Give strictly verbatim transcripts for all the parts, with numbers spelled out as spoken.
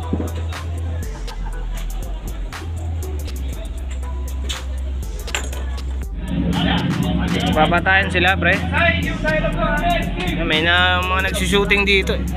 Babatayan sila, pre. May na mga nagsushooting dito eh.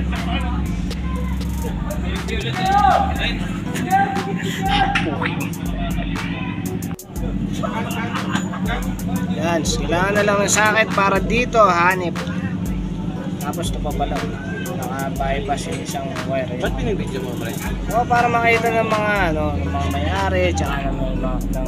Yan, kailangan na lang ng sakit para dito hanip. Tapos ito pa pala, naka-bypass yung isang wire. Ba't pinag-video mo, pre? O, para makita ng mga ano, ng mga may-ari, tsaka ng mga ng,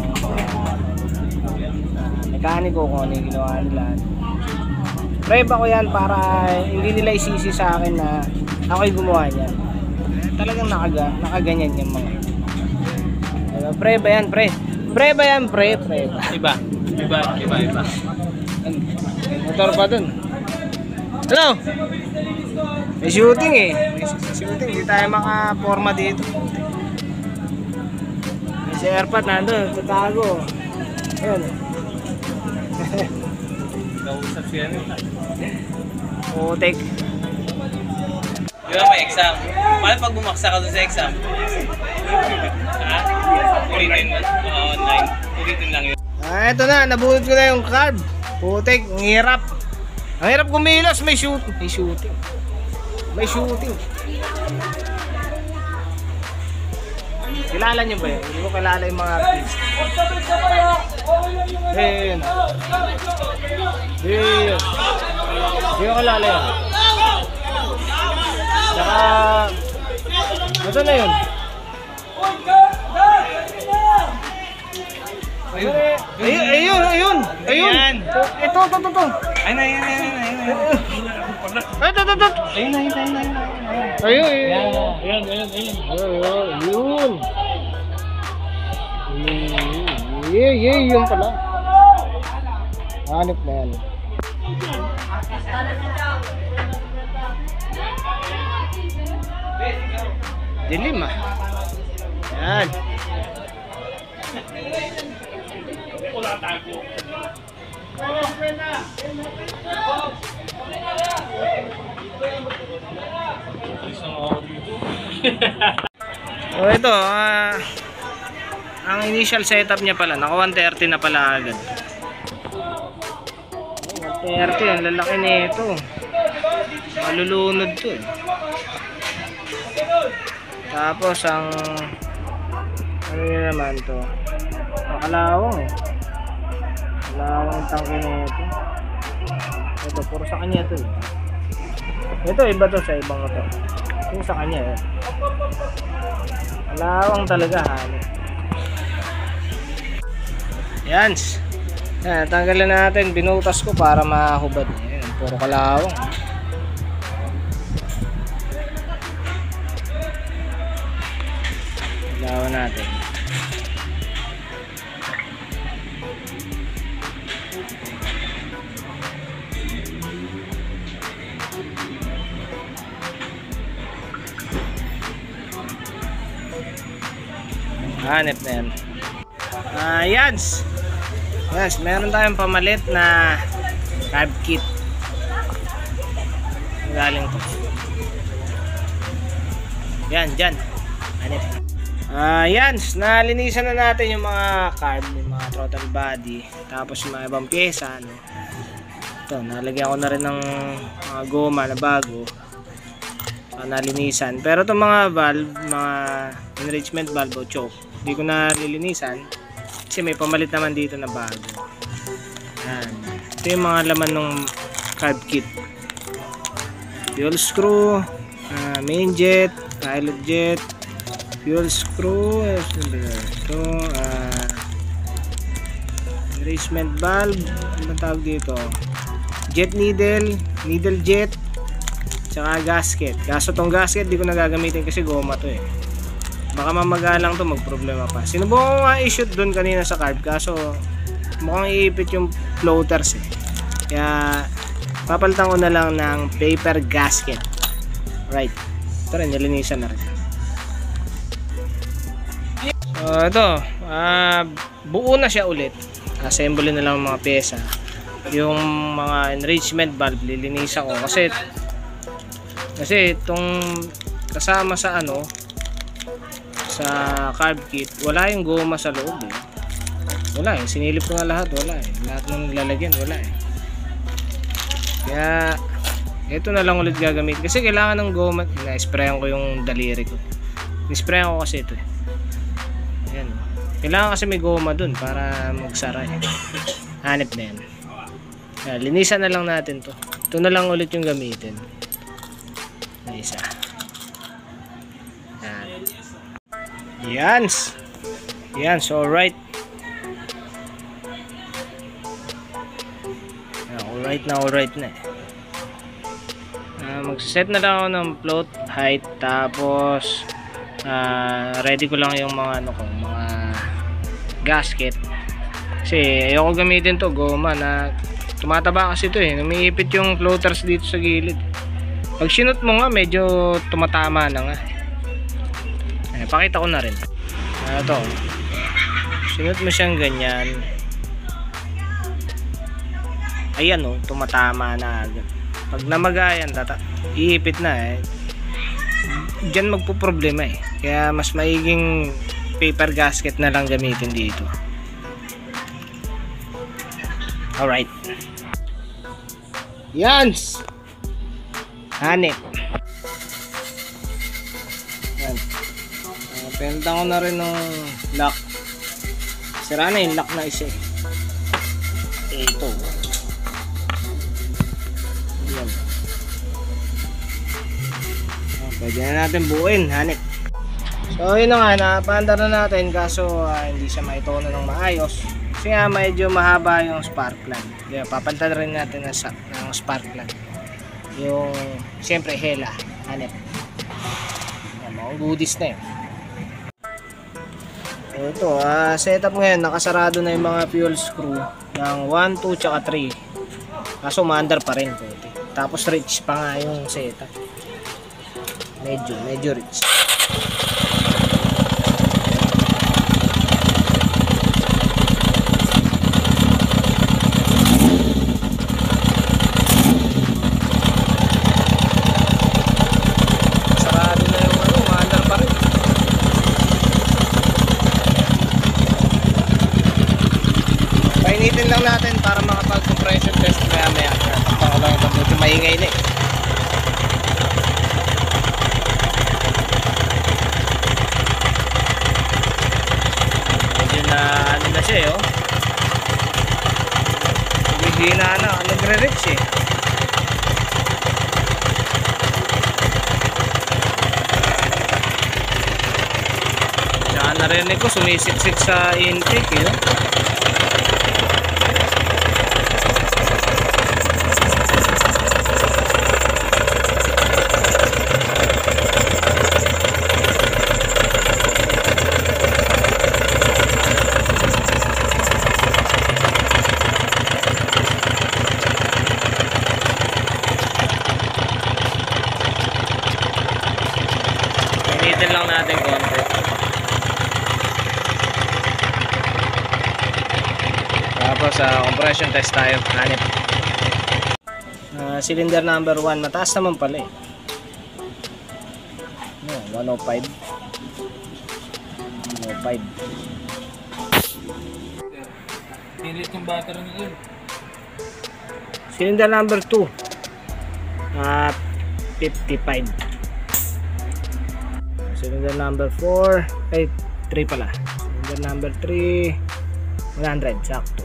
mekaniko kung ano yung ginawa nila. Prep ako yan para hindi nila isisi sa akin na ako'y gumawa niyan. Talagang nakaga, nakaganyan yung mga. Diba? Pre ba yan, pre? Pre ba yan, pre? Pre ba? Iba, iba, iba, iba. Motor pa dun. Hello? May shooting eh. May shooting, hindi tayo makaporma dito. May si Airpot nandun, tatago. Ayun. Kausap siya nyo. Putik. Di ba may exam? Paano pag bumaksa ka doon sa exam? Ha? Ulitin mo? Uh, online. Ulitin lang yun. Ah, eto na, nabunod ko na yung card. Putik, ang hirap. Ang hirap kumilos, may shoot. May shooting. May shooting. Kilala nyo ba yun? Hindi ko kilala yung mga artist. Eh, yun. Eh, yun. Hindi ko kilala yun. Saka, ito na yun. Ayun, ayun, ayun, ayun. Ito, ito, ito, ito. Ayun na, ayun na, ayun na, ayun na. Ay, ito, ito, ito. Ayun na, ayun na, ayun na. Ayun, ayun. Ayun, ayun, ayun. Ayun, ayun. Yee, yee, yun pala. Hanip na yan. Dilim ah. Yan. Oh, ito ah, ang initial setup niya pala, naka one thirty na pala agad. one thirty, ang lalaki nito. Malulunod to eh. Tapos ang ano yun naman to, makalawang eh. Makalawang tangke nito. Ito, puro sa kanya to eh. Ito, iba to sa ibang to. Yung sa kanya eh. Makalawang talaga hanip. Yan. Yan, tanggalin natin. Binutas ko para mahubad. Yan, puro kalawang. Kalawang natin. Hanip na yan. Ah, yans. Yes, meron tayong pamalit na carb kit. Galing to. Yan, dyan. Hanip. Ah, yans. Nalinisan na natin yung mga carb, yung mga throttle body. Tapos yung mga ibang pyesa. Ano. Ito, nalagyan ko na rin ng mga goma na bago. So, nalinisan. Pero itong mga valve, mga enrichment valve o choke, hindi ko na lilinisan. Kasi may pamalit naman dito na bago. Yan. Ito yung mga laman ng carb kit. Fuel screw, uh, main jet, pilot jet, fuel screw, ito, uh, enrichment valve, ano tawag dito? Jet needle, needle jet, tsaka gasket. Kaso tong gasket di ko nagagamitin kasi goma to eh. Baka mamagalang to, magproblema pa. Sinubukan ko nga i-shoot doon kanina sa carb, kaso mukhang iipit yung floaters eh. Kaya papalitan ko na lang ng paper gasket. Right. Ito rin, nilinisan na rin. So ito, uh, buo na siya ulit. Assemble na lang mga pyesa. Yung mga enrichment valve lilinisan ko kasi kasi itong kasama sa ano, sa carb kit, wala yung goma sa loob eh. Wala eh, sinilip ko nga lahat, wala eh. Lahat ng nilalagyan, wala eh. Kaya ito na lang ulit gagamit kasi kailangan ng goma. Na-sprayan ko yung daliri ko. Ni-sprayan ko kasi ito eh. Ayan. Kailangan kasi may goma dun para magsara eh. Hanip na yan. Ayan, linisan na lang natin to. Ito na lang ulit yung gamitin. Na isa. Ayan. Yan. Yan, so alright. Alright na, alright na eh. Uh, magsiset na lang ako ng float height, tapos uh, ready ko lang yung mga ano ko, mga gasket. Kasi ayoko gamitin to goma na tumataba kasi ito eh. Umiipit yung floaters dito sa gilid. Pag sinot mo nga medyo tumatama na nga eh. Eh, pakita ko na rin. Ano to? Sinot mo siyang ganyan. Ayan o, oh, tumatama na agad. Pag namagayan, tata iipit na eh. Diyan magpo-problema eh. Kaya mas maiging paper gasket na lang gamitin dito. Alright. Yans! Hanip. Yan. Uh, Penta ko na rin ng lock. Sira na yung lock na isa eh. Ito. Yan. Oh, pwede na natin buuin, hanip. So yun na nga, napandar na natin kaso uh, hindi siya maitono ng maayos. Kasi nga medyo mahaba yung spark plug. Kaya papalitan rin natin ng, ng spark plug. Yung siyempre hela, hanip. Yan, mga goodies na yun. So ito, uh, setup ngayon, nakasarado na yung mga fuel screw ng one, two, tsaka three. Kaso maandar pa rin po. Tapos rich pa nga yung setup. Medyo, medyo rich. Sarado na yung ano, maandar pa rin. Painitin lang natin para makapag-compression test maya maya. Ako lang ito, medyo maingay na eh. Medyo na ano na siya eh oh. Hindi na ano, nagre-reach eh. Tsaka narinig ko sumisiksik sa intake eh oh. Pinitin lang natin konti. Tapos sa uh, compression test tayo, hanip. Uh, cylinder number one, mataas naman pala eh. No, one oh five. one oh five. Pilit yung battery na yun. Cylinder number two. Uh, fifty-five. Cylinder number four, ay three pala. Cylinder number three, one hundred, sakto.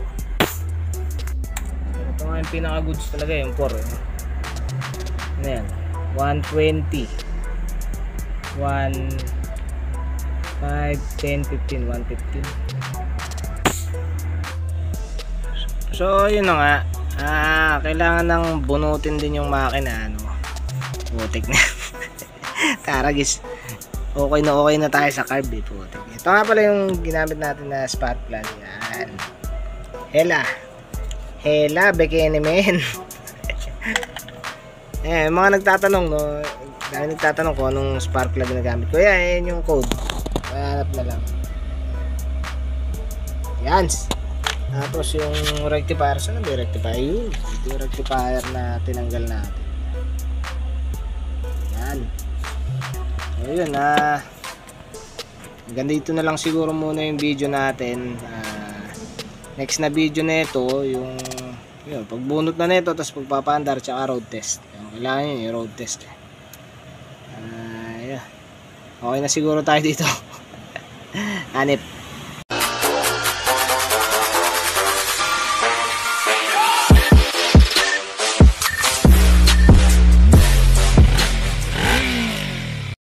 Ito nga yung pinaka goods talaga yung four eh. Ano yan? one twenty, one, five, ten, fifteen, one fifteen. So yun na nga, ah, kailangan nang bunutin din yung makina ano. Putik na. Taragis. Okay na okay na tayo sa carb eh, putik. Ito nga pala yung ginamit natin na spark plug. Yan. Hela. Hela, bekene men. Eh, mga nagtatanong no, dahil nagtatanong ko anong spark plug na gamit ko. Yan, yan yung code. Hanap na lang. Yan. Tapos yung rectifier, saan ba yung rectifier? Yun, ito yung rectifier na tinanggal natin. Yan. So yun, ah hanggang dito na lang siguro muna yung video natin. Uh, next na video na ito, yung yun, pagbunot na nito, tapos pagpapaandar, tsaka road test. Yung, kailangan yun, yung road test. Uh, yeah. Okay na siguro tayo dito. Hanip.